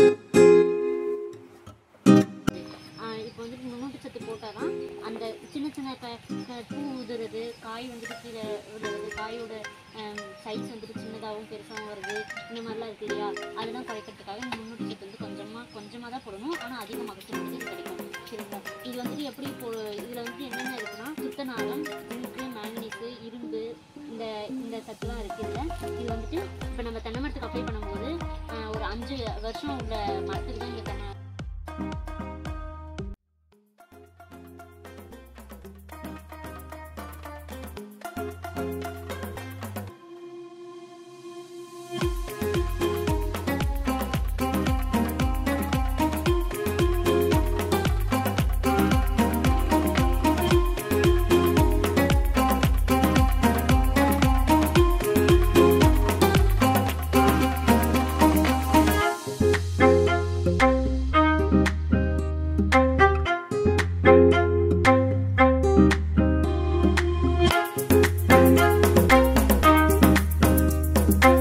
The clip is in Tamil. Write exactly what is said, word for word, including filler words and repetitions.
இப்போ வந்துட்டு நுண்ணூட்டச்சத்து போட்டால் தான் அந்த சின்ன சின்ன க பூ உதுறது, காய் வந்துட்டு கீழே விழுறது, காயோட சைஸ் வந்துட்டு சின்னதாகவும் பெருசாகவும் வருது, இந்த மாதிரிலாம் இருக்குது இல்லையா? அதெல்லாம் குறைக்கிறதுக்காக இந்த நுண்ணூட்டச்சத்து வந்து கொஞ்சமாக கொஞ்சமாக தான் போடணும். ஆனால் அதிக மகசூல் வந்து இது கிடைக்கும். சரிங்களா? இது வந்துட்டு எப்படி போ இதில் வந்துட்டு என்னென்ன இருக்குன்னா துத்தநாளம், ஜிங்க்கு, மேங்கனீஸு, இரும்பு, இந்த இந்த சத்துலாம் இருக்குது இதில். இது வந்துட்டு இப்போ நம்ம தென்னை மரத்துக்கு அப்ளை பண்ணும்போது ஒரு அஞ்சு வருஷம் உள்ள மரத்துக்கு தான் இந்த தென்னை you